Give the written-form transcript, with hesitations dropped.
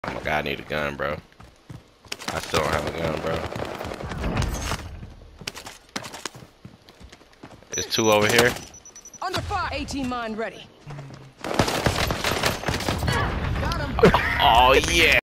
Oh my god, I need a gun, bro. I still don't have a gun, bro. There's two over here. Under fire. 18 mine ready. Got him. Oh yeah.